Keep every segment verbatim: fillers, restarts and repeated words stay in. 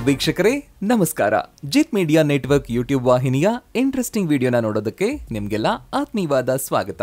ವೀಕ್ಷಕರೇ ನಮಸ್ಕಾರ. Jith media network YouTube ವಾಹಿನಿಯ ಇಂಟ್ರೆಸ್ಟಿಂಗ್ ವಿಡಿಯೋನ ನೋಡೋದಕ್ಕೆ ನಿಮಗೆಲ್ಲ ಆತ್ಮೀಯವಾದ ಸ್ವಾಗತ.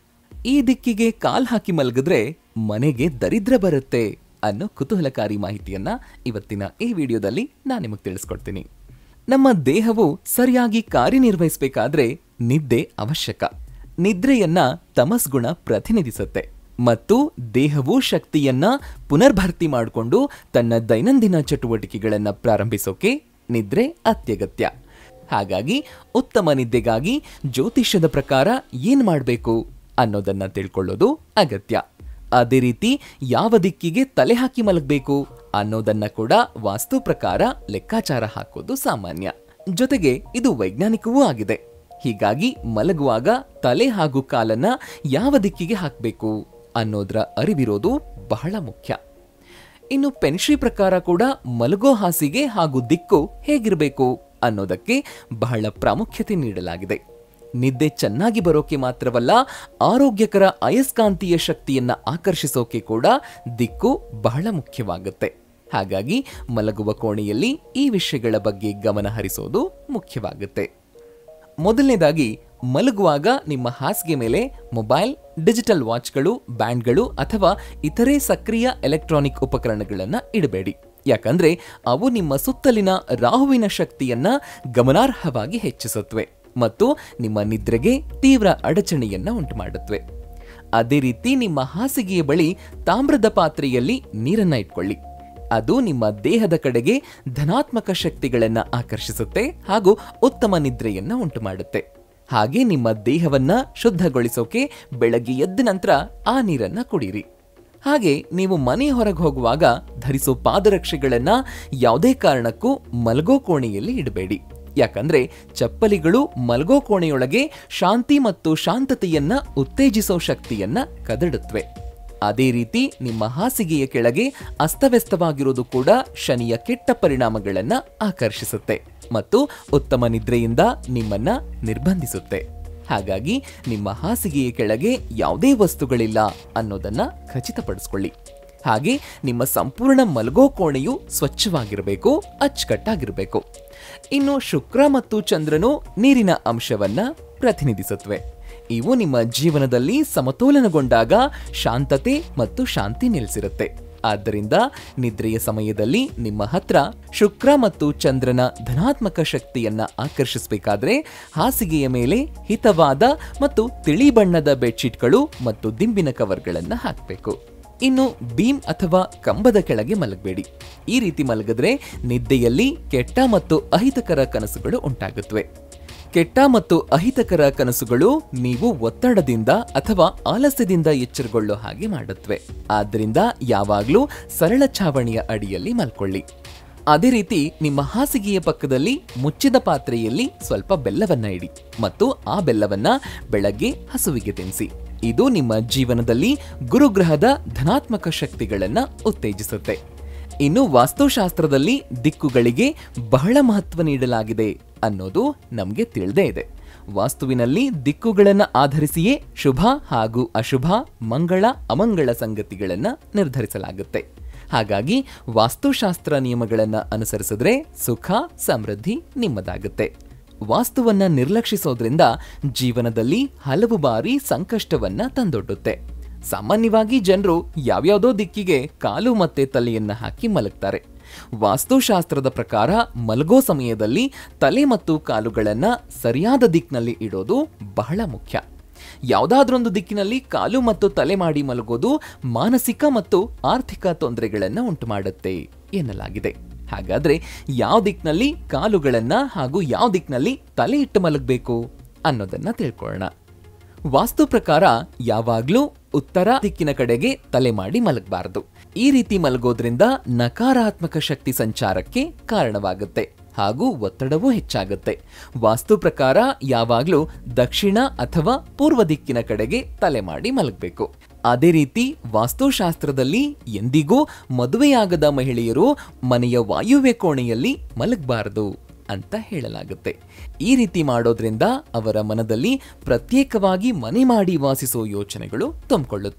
ಈ ದಿಕ್ಕಿಗೆ ಕಾಲ್ ಹಾಕಿ ಮಲಗಿದ್ರೆ ಮನೆಗೆ ದರಿದ್ರ ಬರುತ್ತೆ ಅನ್ನೋ ಕುತೂಹಲಕಾರಿ ಮಾಹಿತಿಯನ್ನ ಇವತ್ತಿನ ಈ ವಿಡಿಯೋದಲ್ಲಿ ನಾನು ನಿಮಗೆ ತಿಳಿಸ್ಕೊಡ್ತೀನಿ. ನಮ್ಮ ದೇಹವು ಸರಿಯಾಗಿ ಕಾರ್ಯನಿರ್ವಹಿಸಬೇಕಾದ್ರೆ ನಿದ್ದೆ ಅವಶ್ಯಕ. ನಿದ್ರೆಯನ್ನ ತಮಸ್ಗುಣ ಪ್ರತಿನಿಧಿಸುತ್ತೆ ಮತ್ತು ದೇಹವು ಶಕ್ತಿಯನ್ನ ಪುನರ್ಭರ್ತಿ ಮಾಡಿಕೊಂಡು ತನ್ನ ದೈನಂದಿನ ಚಟುವಟಿಕೆಗಳನ್ನ ಪ್ರಾರಂಭಿಸೋಕೆ ನಿದ್ರೆ ಅತ್ಯಗತ್ಯ. ಹಾಗಾಗಿ ಉತ್ತಮ ನಿದ್ದೆಗಾಗಿ ಜ್ಯೋತಿಷ್ಯದ ಪ್ರಕಾರ ಏನ್ ಮಾಡಬೇಕು ಅನ್ನೋದನ್ನ ತಿಳ್ಕೊಳ್ಳೋದು ಅಗತ್ಯ. ಅದೇ ರೀತಿ ಯಾವ ದಿಕ್ಕಿಗೆ ತಲೆ ಹಾಕಿ ಮಲಗಬೇಕು ಅನ್ನೋದನ್ನ ಕೂಡ ವಾಸ್ತು ಪ್ರಕಾರ ಲೆಕ್ಕಾಚಾರ ಹಾಕೋದು ಸಾಮಾನ್ಯ. ಜೊತೆಗೆ ಇದು ವೈಜ್ಞಾನಿಕವೂ ಆಗಿದೆ. ಹೀಗಾಗಿ ಮಲಗುವಾಗ ತಲೆ ಹಾಗೂ ಕಾಲನ್ನ ಯಾವ ದಿಕ್ಕಿಗೆ ಹಾಕಬೇಕು ಅನ್ನೋದ್ರ ಅರಿವಿರೋದು ಬಹಳ ಮುಖ್ಯ. ಇನ್ನು ಪೆನ್ಶಿ ಪ್ರಕಾರ ಕೂಡ ಮಲಗೋ ಹಾಸಿಗೆ ಹಾಗೂ ದಿಕ್ಕು ಹೇಗಿರಬೇಕು ಅನ್ನೋದಕ್ಕೆ ಬಹಳ ಪ್ರಾಮುಖ್ಯತೆ ನೀಡಲಾಗಿದೆ. ನಿದ್ದೆ ಚೆನ್ನಾಗಿ ಬರೋಕೆ ಮಾತ್ರವಲ್ಲ, ಆರೋಗ್ಯಕರ ಅಯಸ್ಕಾಂತೀಯ ಶಕ್ತಿಯನ್ನ ಆಕರ್ಷಿಸೋಕೆ ಕೂಡ ದಿಕ್ಕು ಬಹಳ ಮುಖ್ಯವಾಗುತ್ತೆ. ಹಾಗಾಗಿ ಮಲಗುವ ಕೋಣೆಯಲ್ಲಿ ಈ ವಿಷಯಗಳ ಬಗ್ಗೆ ಗಮನ ಹರಿಸೋದು ಮುಖ್ಯವಾಗುತ್ತೆ. ಮೊದಲನೇದಾಗಿ, ಮಲಗುವಾಗ ನಿಮ್ಮ ಹಾಸಿಗೆ ಮೇಲೆ ಮೊಬೈಲ್, ಡಿಜಿಟಲ್ ವಾಚ್ಗಳು, ಬ್ಯಾಂಡ್ಗಳು ಅಥವಾ ಇತರೆ ಸಕ್ರಿಯ ಎಲೆಕ್ಟ್ರಾನಿಕ್ ಉಪಕರಣಗಳನ್ನು ಇಡಬೇಡಿ. ಯಾಕಂದ್ರೆ ಅವು ನಿಮ್ಮ ಸುತ್ತಲಿನ ರಾಹುವಿನ ಶಕ್ತಿಯನ್ನ ಗಮನಾರ್ಹವಾಗಿ ಹೆಚ್ಚಿಸುತ್ತವೆ ಮತ್ತು ನಿಮ್ಮ ನಿದ್ರೆಗೆ ತೀವ್ರ ಅಡಚಣೆಯನ್ನ ಉಂಟುಮಾಡುತ್ತವೆ. ಅದೇ ರೀತಿ ನಿಮ್ಮ ಹಾಸಿಗೆಯ ಬಳಿ ತಾಮ್ರದ ಪಾತ್ರೆಯಲ್ಲಿ ನೀರನ್ನ ಇಟ್ಕೊಳ್ಳಿ. ಅದು ನಿಮ್ಮ ದೇಹದ ಕಡೆಗೆ ಧನಾತ್ಮಕ ಶಕ್ತಿಗಳನ್ನ ಆಕರ್ಷಿಸುತ್ತೆ ಹಾಗೂ ಉತ್ತಮ ನಿದ್ರೆಯನ್ನ ಉಂಟು ಮಾಡುತ್ತೆ. ಹಾಗೆ ನಿಮ್ಮ ದೇಹವನ್ನ ಶುದ್ಧಗೊಳಿಸೋಕೆ ಬೆಳಗ್ಗೆ ಎದ್ದ ನಂತರ ಆ ನೀರನ್ನ ಕುಡೀರಿ. ಹಾಗೆ ನೀವು ಮನೆ ಹೊರಗೆ ಹೋಗುವಾಗ ಧರಿಸೋ ಪಾದರಕ್ಷೆಗಳನ್ನ ಯಾವುದೇ ಕಾರಣಕ್ಕೂ ಮಲಗೋ ಕೋಣೆಯಲ್ಲಿ ಇಡಬೇಡಿ. ಯಾಕಂದ್ರೆ ಚಪ್ಪಲಿಗಳು ಮಲಗೋ ಕೋಣೆಯೊಳಗೆ ಶಾಂತಿ ಮತ್ತು ಶಾಂತತೆಯನ್ನ ಉತ್ತೇಜಿಸೋ ಶಕ್ತಿಯನ್ನ ಕದಡುತ್ತವೆ. ಅದೇ ರೀತಿ ನಿಮ್ಮ ಹಾಸಿಗೆಯ ಕೆಳಗೆ ಅಸ್ತವ್ಯಸ್ತವಾಗಿರೋದು ಕೂಡ ಶನಿಯ ಕೆಟ್ಟ ಪರಿಣಾಮಗಳನ್ನ ಆಕರ್ಷಿಸುತ್ತೆ ಮತ್ತು ಉತ್ತಮ ನಿದ್ರೆಯಿಂದ ನಿಮ್ಮನ್ನ ನಿರ್ಬಂಧಿಸುತ್ತೆ. ಹಾಗಾಗಿ ನಿಮ್ಮ ಹಾಸಿಗೆಯ ಕೆಳಗೆ ಯಾವುದೇ ವಸ್ತುಗಳಿಲ್ಲ ಅನ್ನೋದನ್ನ ಖಚಿತಪಡಿಸ್ಕೊಳ್ಳಿ. ಹಾಗೆ ನಿಮ್ಮ ಸಂಪೂರ್ಣ ಮಲಗೋ ಕೋಣೆಯು ಸ್ವಚ್ಛವಾಗಿರಬೇಕು, ಅಚ್ಚುಕಟ್ಟಾಗಿರಬೇಕು. ಇನ್ನು ಶುಕ್ರ ಮತ್ತು ಚಂದ್ರನು ನೀರಿನ ಅಂಶವನ್ನ ಪ್ರತಿನಿಧಿಸುತ್ತವೆ. ಇವು ನಿಮ್ಮ ಜೀವನದಲ್ಲಿ ಸಮತೋಲನಗೊಂಡಾಗ ಶಾಂತತೆ ಮತ್ತು ಶಾಂತಿ ನೆಲೆಸಿರುತ್ತೆ. ಆದ್ದರಿಂದ ನಿದ್ರೆಯ ಸಮಯದಲ್ಲಿ ನಿಮ್ಮ ಹತ್ರ ಶುಕ್ರ ಮತ್ತು ಚಂದ್ರನ ಧನಾತ್ಮಕ ಶಕ್ತಿಯನ್ನ ಆಕರ್ಷಿಸಬೇಕಾದ್ರೆ ಹಾಸಿಗೆಯ ಮೇಲೆ ಹಿತವಾದ ಮತ್ತು ತಿಳಿ ಬಣ್ಣದ ಬೆಡ್ಶೀಟ್ಗಳು ಮತ್ತು ದಿಂಬಿನ ಕವರ್ಗಳನ್ನ ಹಾಕಬೇಕು. ಇನ್ನು ಬೀಮ್ ಅಥವಾ ಕಂಬದ ಕೆಳಗೆ ಮಲಗಬೇಡಿ. ಈ ರೀತಿ ಮಲಗಿದ್ರೆ ನಿದ್ದೆಯಲ್ಲಿ ಕೆಟ್ಟ ಮತ್ತು ಅಹಿತಕರ ಕನಸುಗಳು ಉಂಟಾಗುತ್ತವೆ. ಕೆಟ್ಟ ಮತ್ತು ಅಹಿತಕರ ಕನಸುಗಳು ನೀವು ಒತ್ತಡದಿಂದ ಅಥವಾ ಆಲಸ್ಯದಿಂದ ಎಚ್ಚರಗೊಳ್ಳೋ ಹಾಗೆ ಮಾಡುತ್ತವೆ. ಆದ್ದರಿಂದ ಯಾವಾಗಲೂ ಸರಳ ಛಾವಣಿಯ ಅಡಿಯಲ್ಲಿ ಮಲ್ಕೊಳ್ಳಿ. ಅದೇ ರೀತಿ ನಿಮ್ಮ ಹಾಸಿಗೆಯ ಪಕ್ಕದಲ್ಲಿ ಮುಚ್ಚಿದ ಪಾತ್ರೆಯಲ್ಲಿ ಸ್ವಲ್ಪ ಬೆಲ್ಲವನ್ನ ಇಡಿ ಮತ್ತು ಆ ಬೆಲ್ಲವನ್ನ ಬೆಳಗ್ಗೆ ಹಸುವಿಗೆ ತಿನ್ನಿಸಿ. ಇದು ನಿಮ್ಮ ಜೀವನದಲ್ಲಿ ಗುರುಗ್ರಹದ ಧನಾತ್ಮಕ ಶಕ್ತಿಗಳನ್ನ ಉತ್ತೇಜಿಸುತ್ತೆ. ಇನ್ನು ವಾಸ್ತುಶಾಸ್ತ್ರದಲ್ಲಿ ದಿಕ್ಕುಗಳಿಗೆ ಬಹಳ ಮಹತ್ವ ನೀಡಲಾಗಿದೆ ಅನ್ನೋದು ನಮಗೆ ತಿಳಿದೇ ಇದೆ. ವಾಸ್ತುವಿನಲ್ಲಿ ದಿಕ್ಕುಗಳನ್ನು ಆಧರಿಸಿಯೇ ಶುಭ ಹಾಗೂ ಅಶುಭ, ಮಂಗಳ ಅಮಂಗಳ ಸಂಗತಿಗಳನ್ನ ನಿರ್ಧರಿಸಲಾಗುತ್ತೆ. ಹಾಗಾಗಿ ವಾಸ್ತುಶಾಸ್ತ್ರ ನಿಯಮಗಳನ್ನ ಅನುಸರಿಸಿದ್ರೆ ಸುಖ ಸಮೃದ್ಧಿ ನಿಮ್ಮದಾಗುತ್ತೆ. ವಾಸ್ತುವನ್ನ ನಿರ್ಲಕ್ಷಿಸೋದ್ರಿಂದ ಜೀವನದಲ್ಲಿ ಹಲವು ಬಾರಿ ಸಂಕಷ್ಟವನ್ನ ತಂದೊಡ್ಡುತ್ತೆ. ಸಾಮಾನ್ಯವಾಗಿ ಜನರು ಯಾವ್ಯಾವುದೋ ದಿಕ್ಕಿಗೆ ಕಾಲು ಮತ್ತೆ ತಲೆಯನ್ನ ಹಾಕಿ ಮಲಗ್ತಾರೆ. ವಾಸ್ತುಶಾಸ್ತ್ರದ ಪ್ರಕಾರ ಮಲಗೋ ಸಮಯದಲ್ಲಿ ತಲೆ ಮತ್ತು ಕಾಲುಗಳನ್ನ ಸರಿಯಾದ ದಿಕ್ಕಿನಲ್ಲಿ ಇಡೋದು ಬಹಳ ಮುಖ್ಯ. ಯಾವುದಾದ್ರೊಂದು ದಿಕ್ಕಿನಲ್ಲಿ ಕಾಲು ಮತ್ತು ತಲೆ ಮಾಡಿ ಮಲಗೋದು ಮಾನಸಿಕ ಮತ್ತು ಆರ್ಥಿಕ ತೊಂದರೆಗಳನ್ನ ಉಂಟು ಮಾಡುತ್ತೆ ಎನ್ನಲಾಗಿದೆ. ಹಾಗಾದ್ರೆ ಯಾವ ದಿಕ್ಕಿನಲ್ಲಿ ಕಾಲುಗಳನ್ನ ಹಾಗೂ ಯಾವ ದಿಕ್ಕಿನಲ್ಲಿ ತಲೆ ಇಟ್ಟು ಮಲಗಬೇಕು ಅನ್ನೋದನ್ನ ತಿಳ್ಕೊಳ್ಳೋಣ. ವಾಸ್ತು ಪ್ರಕಾರ ಯಾವಾಗ್ಲೂ ಉತ್ತರ ದಿಕ್ಕಿನ ಕಡೆಗೆ ತಲೆ ಮಾಡಿ ಮಲಗಬಾರದು. ಈ ರೀತಿ ಮಲಗೋದ್ರಿಂದ ನಕಾರಾತ್ಮಕ ಶಕ್ತಿ ಸಂಚಾರಕ್ಕೆ ಕಾರಣವಾಗುತ್ತೆ ಹಾಗೂ ಒತ್ತಡವೂ ಹೆಚ್ಚಾಗುತ್ತೆ. ವಾಸ್ತು ಪ್ರಕಾರ ಯಾವಾಗ್ಲೂ ದಕ್ಷಿಣ ಅಥವಾ ಪೂರ್ವ ದಿಕ್ಕಿನ ಕಡೆಗೆ ತಲೆ ಮಾಡಿ ಮಲಗಬೇಕು. ಅದೇ ರೀತಿ ವಾಸ್ತುಶಾಸ್ತ್ರದಲ್ಲಿ ಎಂದಿಗೂ ಮದುವೆಯಾಗದ ಮಹಿಳೆಯರು ಮನೆಯ ವಾಯುವ್ಯ ಕೋಣೆಯಲ್ಲಿ ಮಲಗಬಾರದು ಅಂತ ಹೇಳಲಾಗುತ್ತೆ. ಈ ರೀತಿ ಮಾಡೋದ್ರಿಂದ ಅವರ ಮನದಲ್ಲಿ ಪ್ರತ್ಯೇಕವಾಗಿ ಮನೆ ಮಾಡಿ ವಾಸಿಸೋ ಯೋಚನೆಗಳು ತುಂಬಿಕೊಳ್ಳುತ್ತವೆ.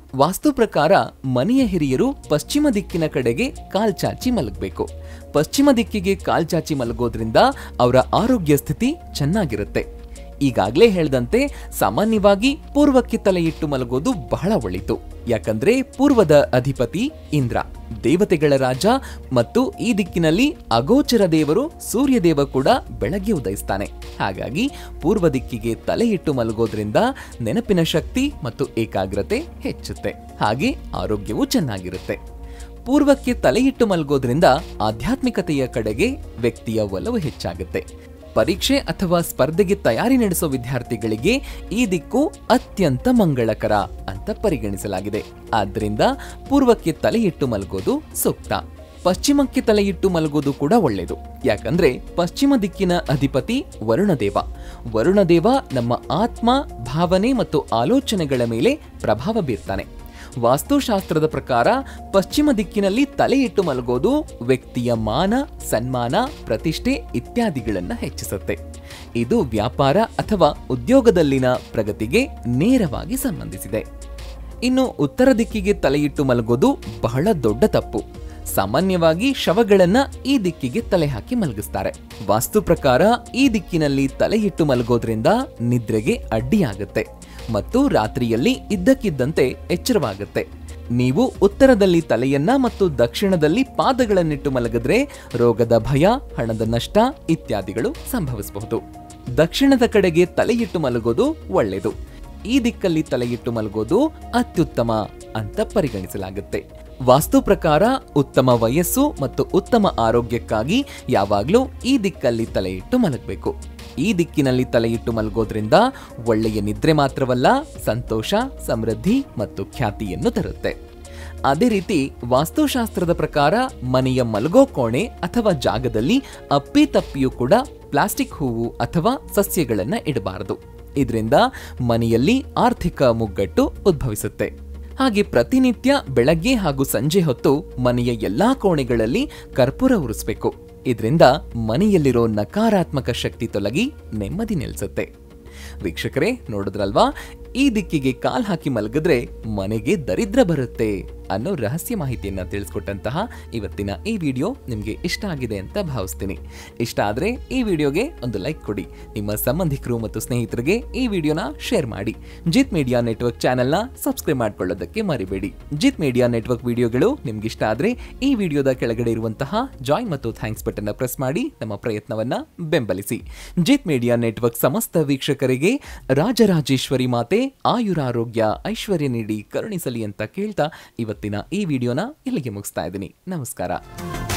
ವಾಸ್ತು ಪ್ರಕಾರ ಮನೆಯ ಹಿರಿಯರು ಪಶ್ಚಿಮ ದಿಕ್ಕಿನ ಕಡೆಗೆ ಕಾಲ್ಚಾಚಿ ಮಲಗಬೇಕು. ಪಶ್ಚಿಮ ದಿಕ್ಕಿಗೆ ಕಾಲ್ಚಾಚಿ ಮಲಗೋದ್ರಿಂದ ಅವರ ಆರೋಗ್ಯ ಸ್ಥಿತಿ ಚೆನ್ನಾಗಿರುತ್ತೆ. ಈಗಾಗಲೇ ಹೇಳ್ದಂತೆ ಸಾಮಾನ್ಯವಾಗಿ ಪೂರ್ವಕ್ಕೆ ತಲೆ ಇಟ್ಟು ಮಲಗೋದು ಬಹಳ ಒಳಿತು. ಯಾಕಂದ್ರೆ ಪೂರ್ವದ ಅಧಿಪತಿ ಇಂದ್ರ, ದೇವತೆಗಳ ರಾಜ, ಮತ್ತು ಈ ದಿಕ್ಕಿನಲ್ಲಿ ಅಗೋಚರ ದೇವರು ಸೂರ್ಯದೇವ ಕೂಡ ಬೆಳಗ್ಗೆ ಉದಯಿಸ್ತಾನೆ. ಹಾಗಾಗಿ ಪೂರ್ವ ದಿಕ್ಕಿಗೆ ತಲೆ ಇಟ್ಟು ಮಲಗೋದ್ರಿಂದ ನೆನಪಿನ ಶಕ್ತಿ ಮತ್ತು ಏಕಾಗ್ರತೆ ಹೆಚ್ಚುತ್ತೆ. ಹಾಗೆ ಆರೋಗ್ಯವೂ ಚೆನ್ನಾಗಿರುತ್ತೆ. ಪೂರ್ವಕ್ಕೆ ತಲೆ ಇಟ್ಟು ಮಲಗೋದ್ರಿಂದ ಆಧ್ಯಾತ್ಮಿಕತೆಯ ಕಡೆಗೆ ವ್ಯಕ್ತಿಯ ಒಲವು ಹೆಚ್ಚಾಗುತ್ತೆ. ಪರೀಕ್ಷೆ ಅಥವಾ ಸ್ಪರ್ಧೆಗೆ ತಯಾರಿ ನಡೆಸೋ ವಿದ್ಯಾರ್ಥಿಗಳಿಗೆ ಈ ದಿಕ್ಕು ಅತ್ಯಂತ ಮಂಗಳಕರ ಅಂತ ಪರಿಗಣಿಸಲಾಗಿದೆ. ಆದ್ದರಿಂದ ಪೂರ್ವಕ್ಕೆ ತಲೆ ಇಟ್ಟು ಮಲಗೋದು ಸೂಕ್ತ. ಪಶ್ಚಿಮಕ್ಕೆ ತಲೆ ಇಟ್ಟು ಮಲಗೋದು ಕೂಡ ಒಳ್ಳೆಯದು. ಯಾಕಂದ್ರೆ ಪಶ್ಚಿಮ ದಿಕ್ಕಿನ ಅಧಿಪತಿ ವರುಣದೇವ. ವರುಣದೇವ ನಮ್ಮ ಆತ್ಮ, ಭಾವನೆ ಮತ್ತು ಆಲೋಚನೆಗಳ ಮೇಲೆ ಪ್ರಭಾವ ಬೀರ್ತಾನೆ. ವಾಸ್ತುಶಾಸ್ತ್ರದ ಪ್ರಕಾರ ಪಶ್ಚಿಮ ದಿಕ್ಕಿನಲ್ಲಿ ತಲೆ ಇಟ್ಟು ಮಲಗೋದು ವ್ಯಕ್ತಿಯ ಮಾನ, ಸನ್ಮಾನ, ಪ್ರತಿಷ್ಠೆ ಇತ್ಯಾದಿಗಳನ್ನು ಹೆಚ್ಚಿಸುತ್ತೆ. ಇದು ವ್ಯಾಪಾರ ಅಥವಾ ಉದ್ಯೋಗದಲ್ಲಿನ ಪ್ರಗತಿಗೆ ನೇರವಾಗಿ ಸಂಬಂಧಿಸಿದೆ. ಇನ್ನು ಉತ್ತರ ದಿಕ್ಕಿಗೆ ತಲೆ ಇಟ್ಟು ಮಲಗೋದು ಬಹಳ ದೊಡ್ಡ ತಪ್ಪು. ಸಾಮಾನ್ಯವಾಗಿ ಶವಗಳನ್ನ ಈ ದಿಕ್ಕಿಗೆ ತಲೆ ಹಾಕಿ ಮಲಗಿಸ್ತಾರೆ. ವಾಸ್ತು ಪ್ರಕಾರ ಈ ದಿಕ್ಕಿನಲ್ಲಿ ತಲೆ ಇಟ್ಟು ಮಲಗೋದ್ರಿಂದ ನಿದ್ರೆಗೆ ಅಡ್ಡಿಯಾಗುತ್ತೆ ಮತ್ತು ರಾತ್ರಿಯಲ್ಲಿ ಇದ್ದಕ್ಕಿದ್ದಂತೆ ಎಚ್ಚರವಾಗುತ್ತೆ. ನೀವು ಉತ್ತರದಲ್ಲಿ ತಲೆಯನ್ನ ಮತ್ತು ದಕ್ಷಿಣದಲ್ಲಿ ಪಾದಗಳನ್ನಿಟ್ಟು ಮಲಗಿದ್ರೆ ರೋಗದ ಭಯ, ಹಣದ ನಷ್ಟ ಇತ್ಯಾದಿಗಳು ಸಂಭವಿಸಬಹುದು. ದಕ್ಷಿಣದ ಕಡೆಗೆ ತಲೆಯಿಟ್ಟು ಮಲಗೋದು ಒಳ್ಳೆಯದು. ಈ ದಿಕ್ಕಲ್ಲಿ ತಲೆಯಿಟ್ಟು ಮಲಗೋದು ಅತ್ಯುತ್ತಮ ಅಂತ ಪರಿಗಣಿಸಲಾಗುತ್ತೆ. ವಾಸ್ತು ಪ್ರಕಾರ ಉತ್ತಮ ವಯಸ್ಸು ಮತ್ತು ಉತ್ತಮ ಆರೋಗ್ಯಕ್ಕಾಗಿ ಯಾವಾಗಲೂ ಈ ದಿಕ್ಕಲ್ಲಿ ತಲೆಯಿಟ್ಟು ಮಲಗಬೇಕು. ಈ ದಿಕ್ಕಿನಲ್ಲಿ ತಲೆಯಿಟ್ಟು ಮಲಗೋದ್ರಿಂದ ಒಳ್ಳೆಯ ನಿದ್ರೆ ಮಾತ್ರವಲ್ಲ, ಸಂತೋಷ, ಸಮೃದ್ಧಿ ಮತ್ತು ಖ್ಯಾತಿಯನ್ನು ತರುತ್ತೆ. ಅದೇ ರೀತಿ ವಾಸ್ತುಶಾಸ್ತ್ರದ ಪ್ರಕಾರ ಮನೆಯ ಮಲಗೋ ಕೋಣೆ ಅಥವಾ ಜಾಗದಲ್ಲಿ ಅಪ್ಪಿ ತಪ್ಪಿಯೂ ಕೂಡ ಪ್ಲಾಸ್ಟಿಕ್ ಹೂವು ಅಥವಾ ಸಸ್ಯಗಳನ್ನ ಇಡಬಾರದು. ಇದರಿಂದ ಮನೆಯಲ್ಲಿ ಆರ್ಥಿಕ ಮುಗ್ಗಟ್ಟು ಉದ್ಭವಿಸುತ್ತೆ. ಹಾಗೆ ಪ್ರತಿನಿತ್ಯ ಬೆಳಗ್ಗೆ ಹಾಗೂ ಸಂಜೆ ಹೊತ್ತು ಮನೆಯ ಎಲ್ಲಾ ಕೋಣೆಗಳಲ್ಲಿ ಕರ್ಪೂರ ಉರಿಸಬೇಕು. ಇದರಿಂದ ಮನೆಯಲ್ಲಿರೋ ನಕಾರಾತ್ಮಕ ಶಕ್ತಿ ತೊಲಗಿ ನೆಮ್ಮದಿ ನೆಲೆಸುತ್ತೆ. ವೀಕ್ಷಕರೇ, ನೋಡಿದ್ರಲ್ವಾ, ಈ ದಿಕ್ಕಿಗೆ ಕಾಲ್ ಹಾಕಿ ಮಲಗಿದ್ರೆ ಮನೆಗೆ ದರಿದ್ರ ಬರುತ್ತೆ ಅನ್ನೋ ರಹಸ್ಯ ಮಾಹಿತಿಯನ್ನ ತಿಳಿಸ್ಕೊಟ್ಟಂತಹ ಇವತ್ತಿನ ಈ ವಿಡಿಯೋ ನಿಮ್ಗೆ ಇಷ್ಟ ಆಗಿದೆ ಅಂತ ಭಾವಿಸ್ತೀನಿ. ಇಷ್ಟ ಆದ್ರೆ ಈ ವಿಡಿಯೋಗೆ ಒಂದು ಲೈಕ್ ಕೊಡಿ. ನಿಮ್ಮ ಸಂಬಂಧಿಕರು ಮತ್ತು ಸ್ನೇಹಿತರಿಗೆ ಈ ವಿಡಿಯೋನ ಶೇರ್ ಮಾಡಿ. ಜಿತ್ ಮೀಡಿಯಾ ನೆಟ್ವರ್ಕ್ ಚಾನೆಲ್ನ ಸಬ್ಸ್ಕ್ರೈಬ್ ಮಾಡ್ಕೊಳ್ಳೋದಕ್ಕೆ ಮರಿಬೇಡಿ. ಜಿತ್ ಮೀಡಿಯಾ ನೆಟ್ವರ್ಕ್ ವಿಡಿಯೋಗಳು ನಿಮ್ಗೆ ಇಷ್ಟ ಆದ್ರೆ ಈ ವಿಡಿಯೋದ ಕೆಳಗಡೆ ಇರುವಂತಹ ಜಾಯಿನ್ ಮತ್ತು ಥ್ಯಾಂಕ್ಸ್ ಬಟನ್ ಪ್ರೆಸ್ ಮಾಡಿ ನಮ್ಮ ಪ್ರಯತ್ನವನ್ನ ಬೆಂಬಲಿಸಿ. ಜಿತ್ ಮೀಡಿಯಾ ನೆಟ್ವರ್ಕ್ ಸಮಸ್ತ ವೀಕ್ಷಕರಿಗೆ ರಾಜರಾಜೇಶ್ವರಿ ಮಾತೆ ಆಯುರಾರೋಗ್ಯ ಐಶ್ವರ್ಯ ನೀಡಿ ಕರುಣಿಸಲಿ ಅಂತ ಕೇಳ್ತಾ ಇವತ್ತಿನ ಈ ವಿಡಿಯೋನ ಇಲ್ಲಿಗೆ ಮುಗಿಸ್ತಾ ಇದ್ದೀನಿ. ನಮಸ್ಕಾರ.